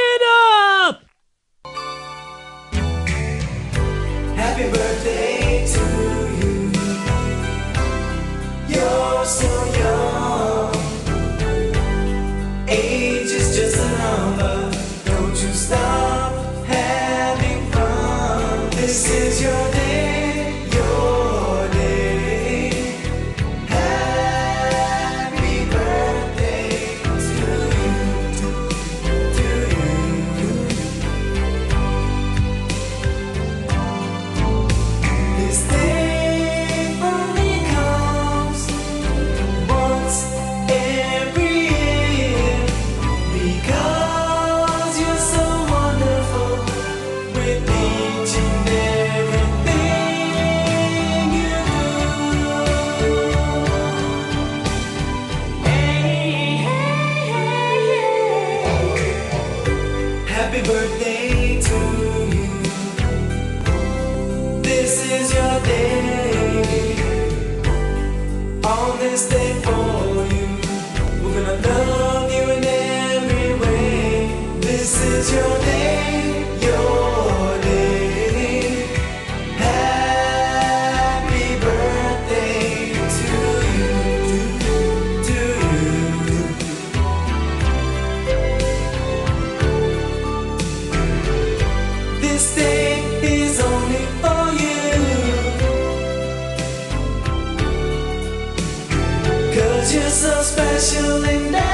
it up! Happy birthday to you. You're so young. Age is just a number. Don't you stop having fun. This is your day, your day. Happy birthday to you, to you. This day only comes once every year, because you're so wonderful with each and everything you do. Hey, hey, hey, hey. Happy birthday to you. This is your day. On this day for you, we're gonna love you in every way. This is your day, your day. Happy birthday to you, to you. This day is only for you, 'cause you're so special and